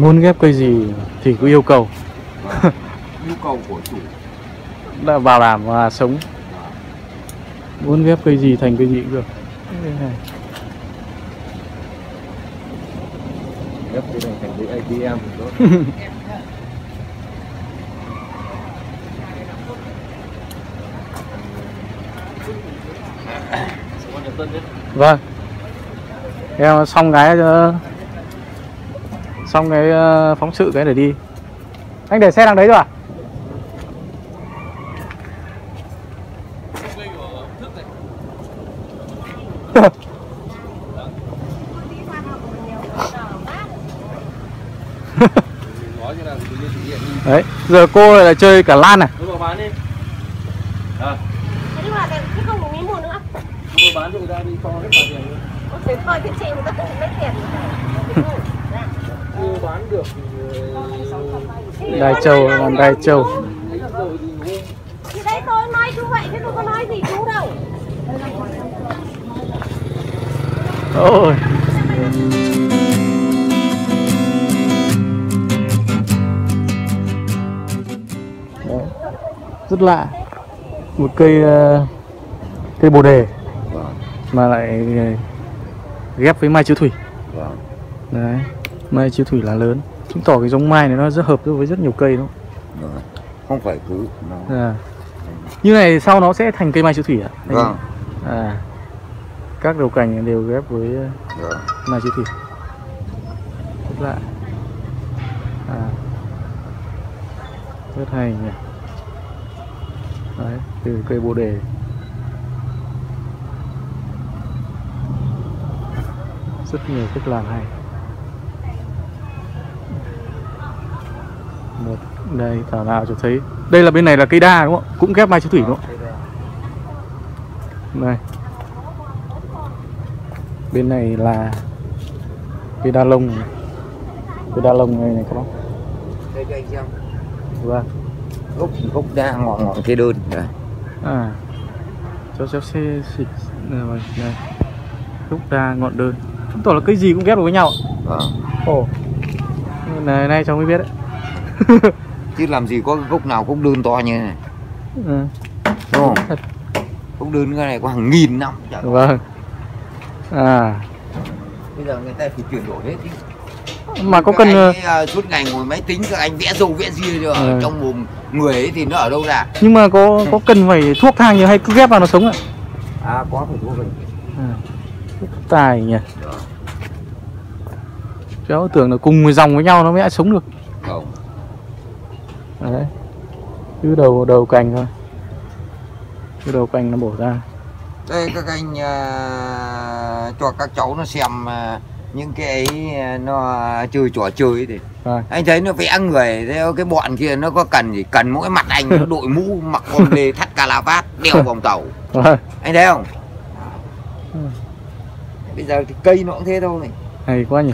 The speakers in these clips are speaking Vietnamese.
Muốn ghép cây gì thì cứ yêu cầu. Nhu cầu của chủ Đã bảo đảm và sống. Muốn ghép cây gì thành cây gì cũng được. Đây này. ghép cái này thành cái ATM tốt. Vâng. Em xong cái phóng sự cái để đi. Anh để xe đằng đấy rồi à? Đấy, giờ cô lại chơi cả lan này. Đúng rồi, bán đi. À. Nhưng mà cái không có miếng mua nữa. Cô bán cho người ta đi cho hết bao tiền luôn. Thế thôi thì chị người ta không lấy tiền. Cô bán được Đai Châu, làm Đai Châu. Thì đấy tôi nói chú vậy chứ tôi có nói gì chú đâu. Ôi. Đấy. Rất lạ. Một cây bồ đề mà lại ghép với mai chiếu thủy. Đấy, mai chiếu thủy là lớn, chứng tỏ cái giống mai này nó rất hợp với rất nhiều cây đó. không phải cứ như này sau nó sẽ thành cây mai chiếu thủy à? Vâng. À, các đầu cành đều ghép với mai chiếu thủy. Rất lạ. À, rất hay nhỉ. Đấy, từ cây bồ đề. Rất nhiều cách làm hay. Một đây thảo nào cho thấy. Đây là bên này là cây đa đúng không? Cũng ghép mai chiếu thủy đúng không? Đây. Bên này là cây đa lông. Cây đa lông này các bác. Đây cho anh xem. Vâng. Gốc đa ngọn ngọn cây đơn. Đây. À. Cho xe xịt đây. Gốc đa ngọn đơn. Chứng tỏ là cây gì cũng ghép được với nhau. Vâng. Ồ. Này cháu mới biết đấy. Chứ làm gì có gốc nào cũng đơn to như này. Ừ. Đúng không? Thật. Gốc đơn cái này có hàng nghìn năm. Vâng. À. Bây giờ người ta phải chuyển đổi hết chứ. Mà có cần suốt ngày ngồi máy tính các anh vẽ râu vẽ ria rồi trong mồm người ấy thì nó ở đâu ra? Nhưng mà có cần phải thuốc thang nhiều hay cứ ghép vào nó sống ạ? À có phải thuốc rồi. Tài nhỉ. Cháu tưởng là cùng dòng với nhau nó mới sống được. Không. Đấy. Cứ đầu cành thôi. Cứ đầu cành nó bổ ra. Đây các anh cho các cháu nó xem những cái ấy nó chơi trò chơi thì anh thấy nó vẽ người theo cái bọn kia nó có cần gì, cần mỗi mặt anh nó đội mũ mặc con lê thắt cà la vát đeo vòng tàu. Anh thấy không? Bây giờ thì cây nó cũng thế thôi. Hay quá nhỉ.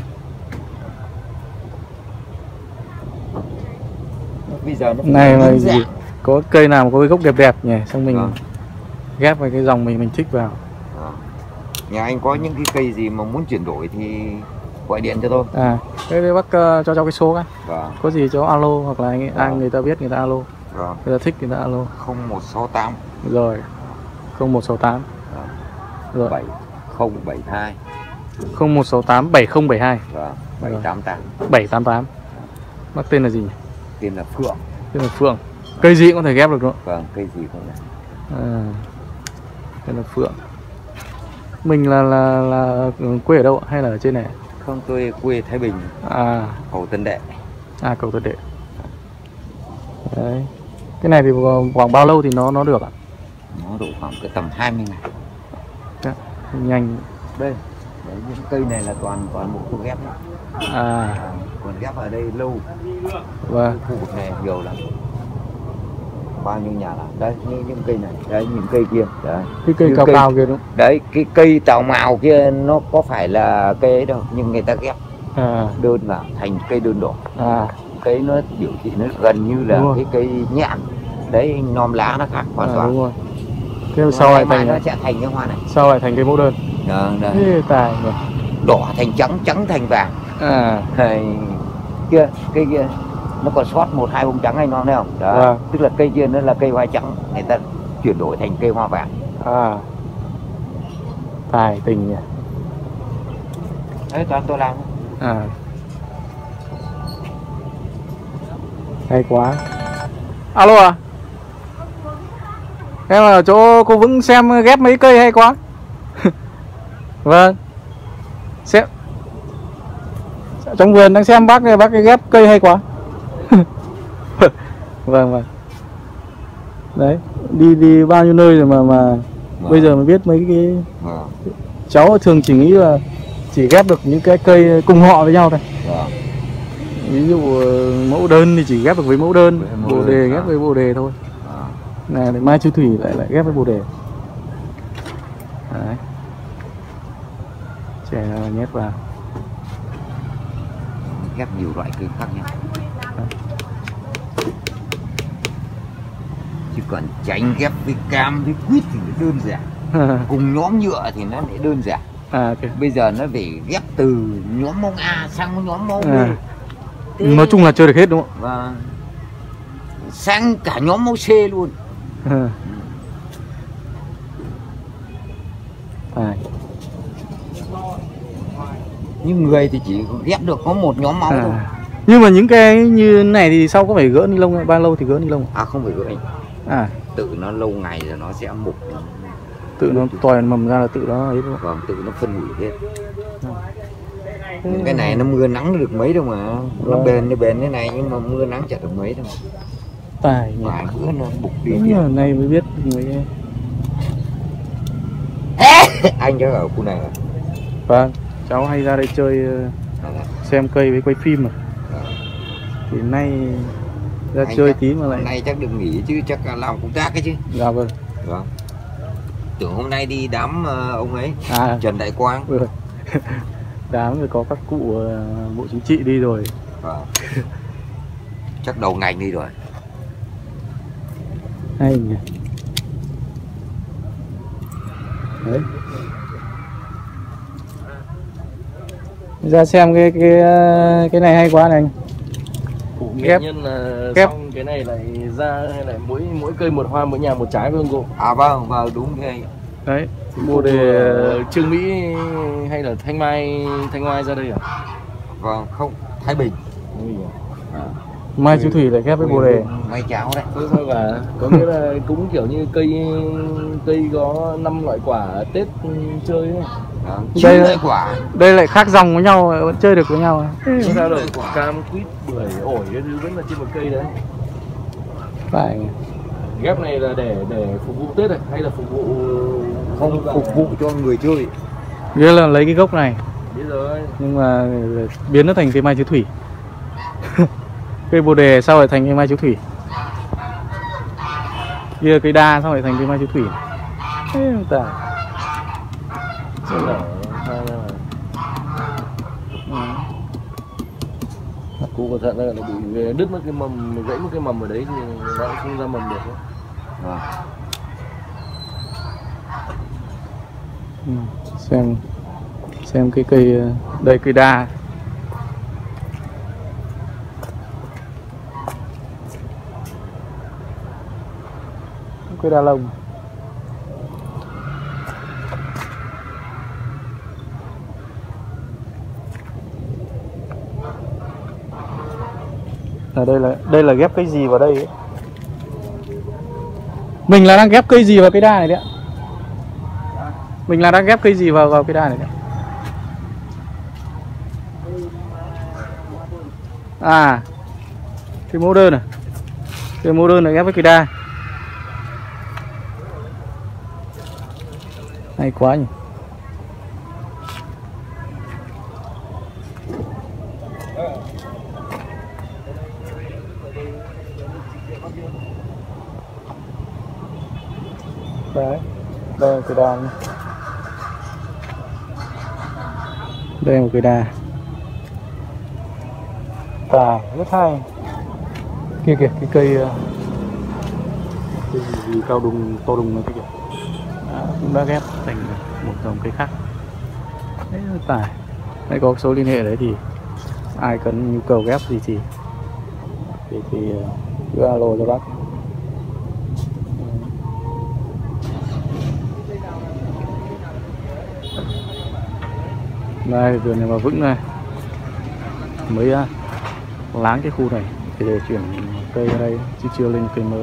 Bây giờ nó này mà gì? Có cây nào mà có cái gốc đẹp đẹp nhỉ, xong mình ghép vào cái dòng mình thích vào. Nhà anh có những cái cây gì mà muốn chuyển đổi thì gọi điện cho tôi. À, thế bác cho cháu cái số cái. Vâng. Có gì cháu alo hoặc là ai người ta biết người ta alo. Vâng. Người ta thích người ta alo. 0168. Rồi. 0168. Rồi. 7072. 0168 7072. Vâng. 788. 788. Bác tên là gì nhỉ? Tên là Phượng. Tên là Phượng. Cây gì cũng có thể ghép được đúng không? Vâng, cây gì cũng được. À, tên là Phượng. Mình là quê ở đâu hay là ở trên này? Không, tôi quê Thái Bình. À, Cầu Tân Đệ. À, Cầu Tân Đệ. Đấy. Cái này thì khoảng bao lâu thì nó được ạ? Nó độ khoảng cái tầm 20 ngày. Đấy, nhanh. Đây. Đấy, những cây này là toàn bộ khu ghép đó. Còn ghép ở đây lâu. Vâng. Khu vực này nhiều lắm. Bao nhiêu nhà làm. Đây, như những cây này, đấy, những cây kia. Đấy. Cái cây cao cao kia đúng không? Đấy, cái cây tào mào kia nó có phải là cây ấy đâu, nhưng người ta ghép đơn vào thành cây đơn đỏ. Cây nó biểu thị nó gần như là cái cây nhãn. Đấy, nom lá nó khác hoàn toàn. Đúng rồi. Thế sau lại thành nó sẽ thành cái hoa này. Sau lại thành cái mẫu đơn. Đấy. Thế tài nhỉ. Đỏ thành trắng, trắng thành vàng. kia cây kia nó còn sót 1-2 bông trắng anh nó thấy không? Đó. Vâng. Tức là cây kia nó là cây hoa trắng, người ta chuyển đổi thành cây hoa vàng. À, tài tình nhỉ. Đấy toàn tôi làm. À, hay quá. Alo à, em ở chỗ cô Vững xem ghép mấy cây hay quá. Vâng, xem trong vườn đang xem bác ấy ghép cây hay quá. Vâng vâng. Đấy, đi bao nhiêu nơi rồi mà bây giờ mới biết mấy cái cháu thường chỉ nghĩ là chỉ ghép được những cái cây cùng họ với nhau thôi. Ví dụ mẫu đơn thì chỉ ghép được với mẫu đơn, bồ đề ghép với bồ đề thôi. Này mai chú thủy lại ghép với bồ đề. Đấy. Chè nhét vào. Ghép nhiều loại cây khác nhau. Chứ còn tránh ghép với cam với quýt thì nó đơn giản. Cùng nhóm nhựa thì nó lại đơn giản. Okay. Bây giờ nó phải ghép từ nhóm mông A sang nhóm mông B. Nói chung là chơi được hết đúng không? Và sang cả nhóm mẫu C luôn. Nhưng người thì chỉ ghép được có một nhóm máu thôi. Nhưng mà những cái như này thì sau có phải gỡ ni lông hay bao lâu thì gỡ ni lông? À không phải gỡ anh. À, tự nó lâu ngày rồi nó sẽ mục. Tự nó tòi mầm ra là tự nó ấy đúng không? Vâng, tự nó phân hủy hết. Cái này nó mưa nắng được mấy đâu mà. Nó bền thế này nhưng mà mưa nắng chả được mấy đâu. Tài nhỉ. Vài bữa nó bục đi. Đúng nay mới biết mấy anh cháu ở khu này à? Vâng, cháu hay ra đây chơi xem cây với quay phim mà. Thì nay ra anh chơi tí mà lại. Nay chắc đừng nghỉ chứ chắc là làm công tác ấy chứ. Dạ vâng. Vâng. Tưởng hôm nay đi đám ông ấy, Trần Đại Quang. Đám rồi có các cụ bộ chính trị đi rồi. Vâng. Chắc đầu ngành đi rồi. Hay nhỉ. Đấy. Ra xem cái này hay quá này anh. Cụ nghệ nhân là ghép. Xong cái này lại ra hay lại mỗi cây một hoa, mỗi nhà một trái với cô. À vâng, đúng thế. Đấy, bồ đề Trương Mỹ hay là Thanh Mai ra đây à? Vâng, không, Thái Bình. Mai chú Thủy lại ghép với bồ đề. Mai cháo đấy. Sao cả? Có nghĩa là cũng kiểu như cây có 5 loại quả Tết chơi ấy. Đây lại khác dòng với nhau, vẫn chơi được với nhau. Sao đâu? Cam, quýt, bưởi, ổi cái thứ vẫn là trên một cây đấy. Phải. Ghép này là để phục vụ Tết này hay là phục vụ không phục vụ cho người chơi? Nghĩa là lấy cái gốc này. Biết rồi. Nhưng mà biến nó thành cây mai chiếu thủy. Cây bồ đề sau lại thành cây mai chiếu thủy. Kia cây đa sau lại thành cây mai chiếu thủy. Thế mà ta. Cụ cẩn thận là bị đứt mất cái mầm, gãy một cái mầm ở đấy thì nó cũng không ra mầm được nữa. Xem cái cây đây, cây đa. Cây đa lông. Đây là ghép cây gì vào đây ấy? Mình là đang ghép cây gì vào cây đa này đấy ạ? Mình là đang ghép cây gì vào cây đa này đấy? À, cái mẫu đơn à? Cái mẫu đơn này ghép với cây đa. Hay quá nhỉ. Đấy, đây là cây đa nhé. Đây là một cây đa. Tài, rất hay. Kia kìa, cái cây gì cao đùng, to đùng này kìa. Cũng đã ghép thành một dòng cây khác. Đấy là tài. Đây có số liên hệ đấy thì ai cần nhu cầu ghép gì thì cứ alo cho bác. Đây vườn này mà vững này, mới láng cái khu này để chuyển cây ở đây chứ chưa lên cây mới.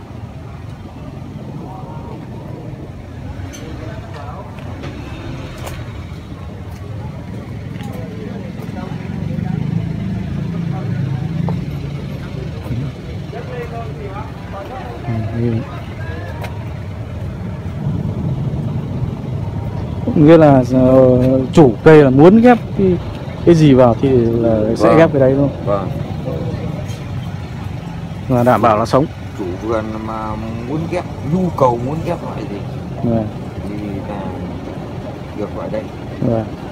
Nghĩa là chủ cây là muốn ghép cái gì vào thì là sẽ ghép cái đấy luôn. Vâng. Và đảm bảo là sống. Chủ vườn mà muốn ghép, nhu cầu muốn ghép loại gì thì là được vào đây. Vâng.